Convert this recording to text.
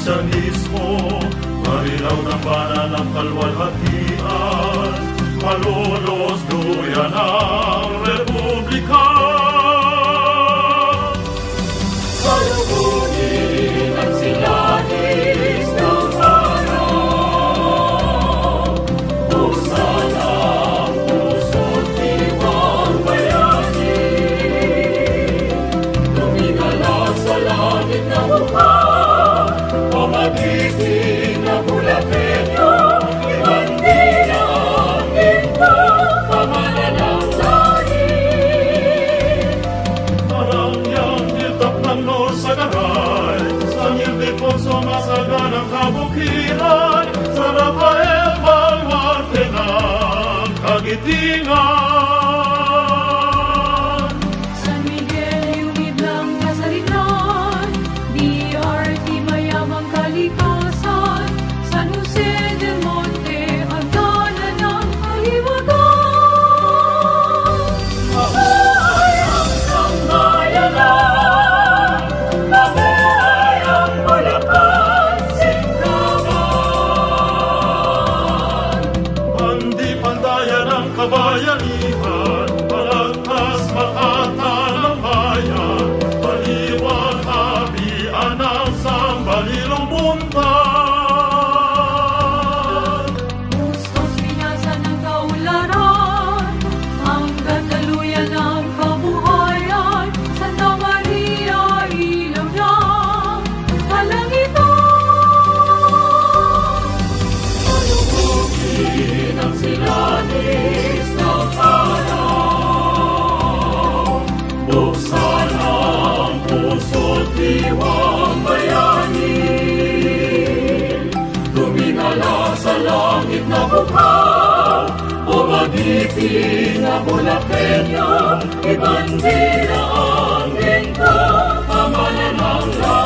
Kristyanismo, marilaw ng bana ng kalwalhatian, malulos duyan ang Republika. Salubungin ang silanis ng araw, buksan ang puso't diwang bayani, tumigalak sa langit na mukha, pamagiting na Bulakenyo, ibandila ang ginto, pamalanang lahi. Parang yang hiltap ng Norsa Garay, sa Ildefonso masaganang kabukiran, sa Rafael Baluarte ng Kagitingan. San Miguel yungib ng kasaritan, DRT mayamang kalikasan, San Jose del Monte hagdanan ng kaliwatan. Mabuhay ang sambayanan, mabuhay ang Bulacan, Singkaman. Pandi-pandayan ang kabayanihan, palagpas makatan ng bayan, paliwag habian ang sambalilong buntan. Gustos pinasan ng kaularan, ang kataluyan ng kabuhayan, Santa Maria ilaw ng kalangitan. Salubungin ang silanis ng araw, buksan ang puso't diwang bayani, tumingala sa langit na bukaw, pamagiting na Bulakenyo, ibandila ang ginto, pamalanang lahi.